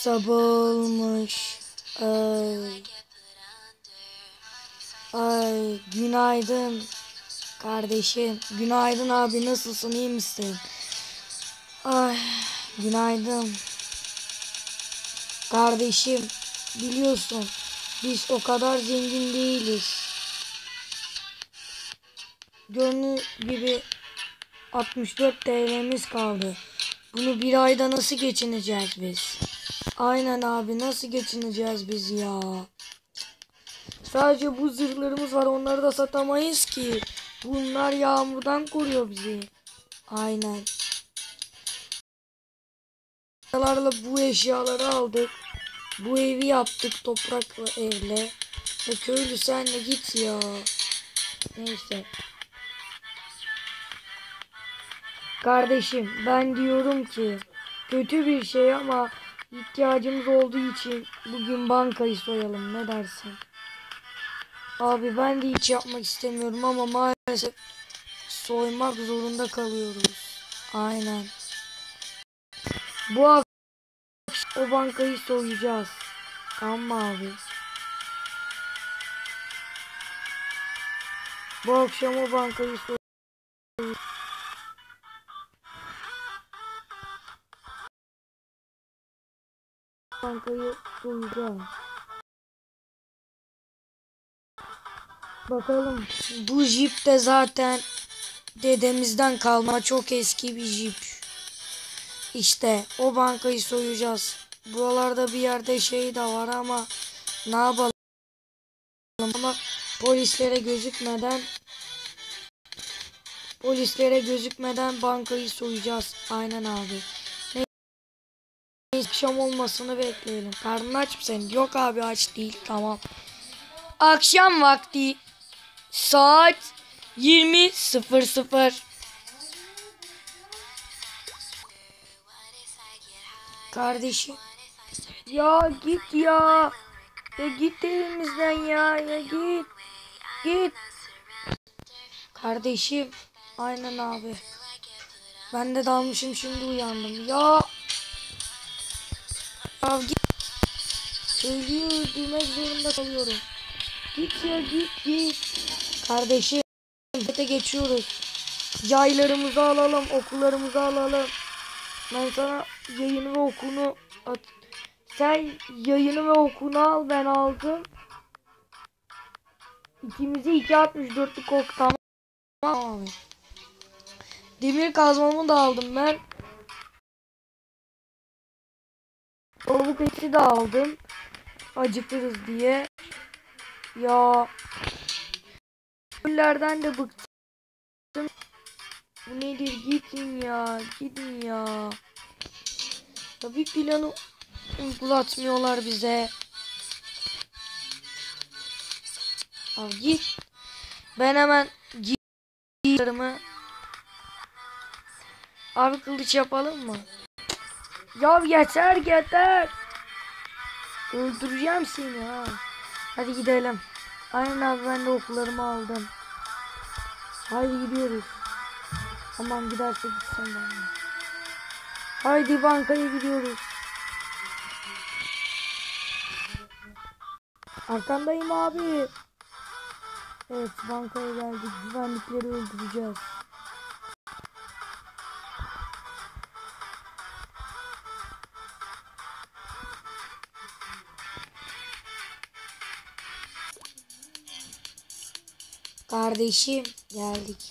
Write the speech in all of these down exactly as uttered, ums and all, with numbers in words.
Sabah olmuş. Ay. Ay, günaydın kardeşim. Günaydın abi, nasılsın, iyi misin? Ay, günaydın. Kardeşim, biliyorsun biz o kadar zengin değiliz. Gördüğün gibi altmış dört T L'miz kaldı. Bunu bir ayda nasıl geçineceğiz biz? Aynen abi, nasıl geçineceğiz biz ya? Sadece bu zırhlarımız var, onları da satamayız ki. Bunlar yağmurdan koruyor bizi. Aynen. Bu eşyaları aldık. Bu evi yaptık toprakla, evle. Ya köylü sen de git ya. Neyse. Kardeşim, ben diyorum ki kötü bir şey ama ihtiyacımız olduğu için bugün bankayı soyalım, ne dersin? Abi ben de hiç yapmak istemiyorum ama maalesef soymak zorunda kalıyoruz. Aynen. Bu akşam o bankayı soyacağız. Tamam abi? Bu akşam o bankayı soyacağız. Bankayı soyacağız. Bakalım, bu jip de zaten dedemizden kalma çok eski bir jip. İşte o bankayı soyacağız. Buralarda bir yerde şey de var ama ne yapalım, ama polislere gözükmeden polislere gözükmeden bankayı soyacağız. Aynen abi. Neyse, akşam olmasını bekleyelim. Karnın aç mı senin? Yok abi, aç değil. Tamam. Akşam vakti saat yirmi sıfır sıfır. Kardeşim, ya git ya. Ya git evimizden ya. Ya git. Git. Kardeşim. Aynen abi. Ben de dalmışım, şimdi uyandım. Ya. Ya git. Köylüyü öldürmek zorunda kalıyorum. Git ya, git git. Kardeşim. Hete geçiyoruz. Yaylarımızı alalım. Okullarımızı alalım. Ben sana yayını ve okunu at. Sen yayını ve okunu al, ben aldım. İkimizi iki altmış dörtlük ok, tamam abi. Demir kazmamı da aldım ben. Tavuk eti de aldım. Acıkırız diye. Ya. Küllerden de bıktım. Bu nedir? Gidin ya. Gidin ya. Ya bir planı uygulatmıyorlar bize. Abi git. Ben hemen gitarımı. Abi kılıç yapalım mı? Ya yeter yeter. Öldüreceğim seni ha. Hadi gidelim. Aynen abi, ben de okullarımı aldım. Haydi gidiyoruz. Aman giderse gitsin bana. Haydi bankaya gidiyoruz. Arkandayım abi. Evet, bankaya geldik. Güvenlikleri öldüreceğiz. Kardeşim, geldik.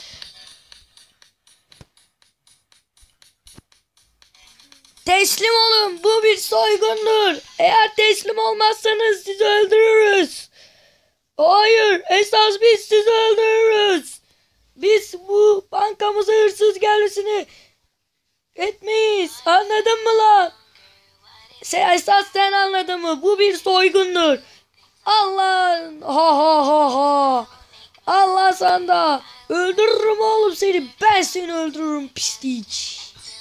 Teslim olun. Bu bir soygundur. Eğer teslim olmazsanız sizi öldürürüz. Hayır, esas biz sizi öldürürüz. Biz bu bankamıza hırsız gelmesini etmeyiz. Anladın mı lan? Sen, esas sen anladın mı? Bu bir soygundur. Allah, ha ha ha ha. Allah sanda. Öldürürüm oğlum seni. Ben seni öldürürüm pislik.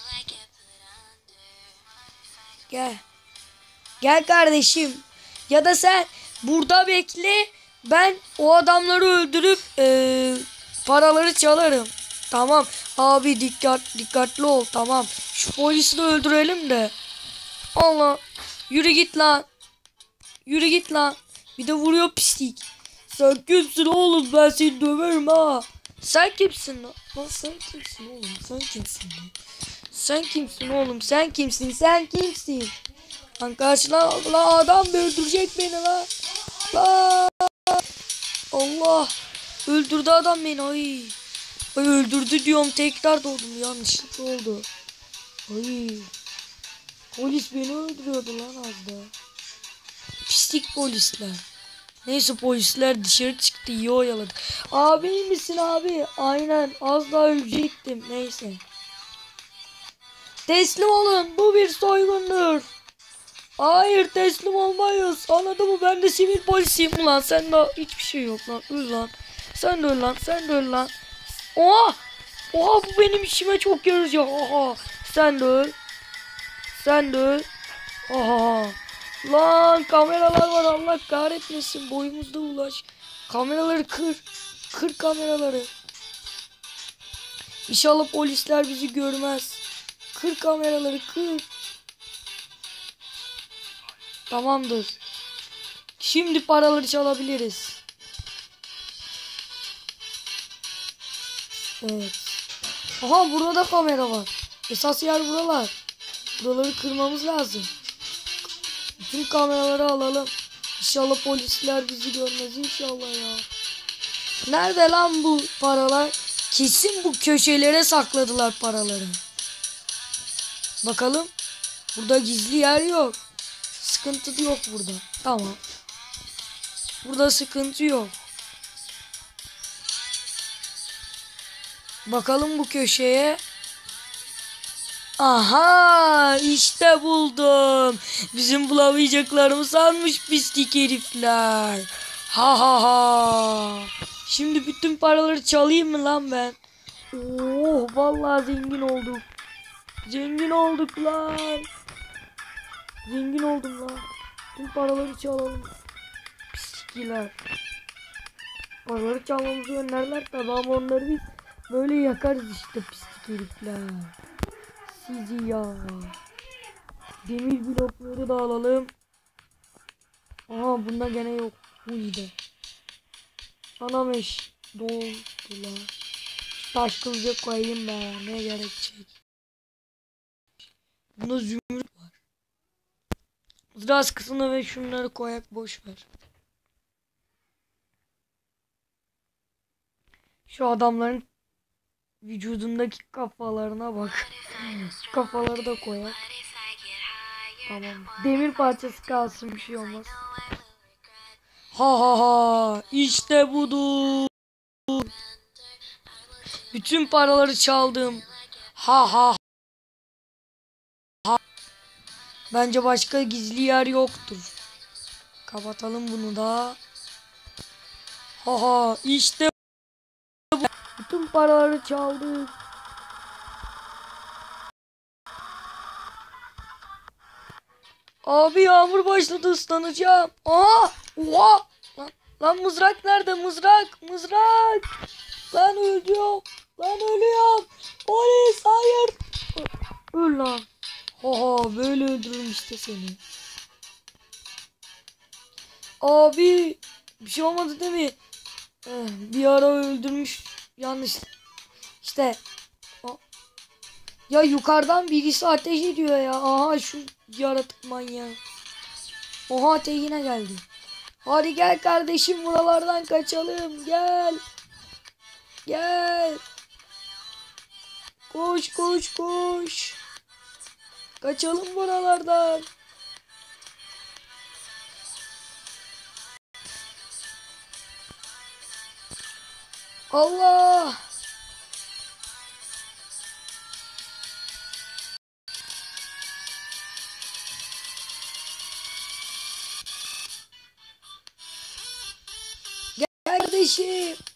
Gel. Gel kardeşim. Ya da sen burada bekle. Ben o adamları öldürüp ee, paraları çalarım. Tamam. Abi dikkat dikkatli ol. Tamam. Şu polisi de öldürelim de. Allah. Yürü git lan. Yürü git lan. Bir de vuruyor pislik. Sen kimsin oğlum, ben seni döverim ha. Sen kimsin lan? Lan sen kimsin oğlum? Sen kimsin lan? Sen kimsin oğlum? Sen kimsin? Sen kimsin? Lan karşılan lan, adam öldürecek beni lan. Lan. Allah. Öldürdü adam beni. Ay. Ay öldürdü diyorum, tekrar doğdum. Yanlışlıkla oldu. Ay. Polis beni öldürüyordu lan az da. Pislik polisler. Neyse polisler dışarı çıktı, iyi oyaladı. Abi iyi misin abi? Aynen, az daha ölecektim. Neyse. Teslim olun, bu bir soygundur. Hayır, teslim olmayız. Anladın mı? Ben de sivil polisiyim ulan. Sen de hiçbir şey yok lan. Öl lan. Sen de öl lan. Sen de öl lan. Oha. Oha, bu benim işime çok yarayacak. Oha. Sen de öl. Sen de öl. Oha. Lan kameralar var, Allah kahretmesin. Boyumuzda ulaş. Kameraları kır. Kır kameraları. İnşallah polisler bizi görmez. Kır kameraları, kır. Tamamdır. Şimdi paraları çalabiliriz. Evet. Aha, burada da kamera var. Esas yer buralar. Buraları kırmamız lazım. Bütün kameraları alalım. İnşallah polisler bizi görmez inşallah ya. Nerede lan bu paralar? Kesin bu köşelere sakladılar paraları. Bakalım. Burada gizli yer yok. Sıkıntı yok burada. Tamam. Burada sıkıntı yok. Bakalım bu köşeye. Aha, işte buldum. Bizim bulamayacaklarımı sanmış pislik herifler. Ha ha ha. Şimdi bütün paraları çalayım mı lan ben? Oh, vallahi zengin olduk. Zengin olduk lan. Zengin oldum lan. Tüm paraları çalalım. Pislikler. Paraları çalmamızı önlerler tabi, ama onları biz böyle yakarız işte pislik herifler. Sizi ya. Demir blokları da alalım. Aha, bunda gene yok. Bu iyiydi. Anam eş. Doldu lan. Taş kılıca koyayım be. Ne gerekecek. Bunda zümrüt var. Biraz kısmına ve şunları koyak, boş ver. Şu adamların vücudundaki kafalarına bak. Kafaları da koyak. Tamam. Demir parçası kalsın, bir şey olmaz. Ha ha ha. İşte budur. Bütün paraları çaldım. Ha ha ha. Bence başka gizli yer yoktur. Kapatalım bunu da. Ha ha. İşte bu. Bütün paraları çaldık. Abi yağmur başladı, ıslanacağım. Aa! Oha! Lan, lan mızrak nerede? Mızrak! Mızrak! Lan ölüyorum. Lan ölüyorum. Polis hayır. Öl lan. Oha, böyle öldürürüm işte seni. Abi bir şey olmadı değil mi? Eh, bir ara öldürmüş. Yanlış. İşte. Ya yukarıdan birisi ateş ediyor ya. Aha, şu yaratık manyağı. Oha, ateş yine geldi. Hadi gel kardeşim, buralardan kaçalım. Gel. Gel. Koş koş koş. Kaçalım buralardan. Allah. Gel kardeşim.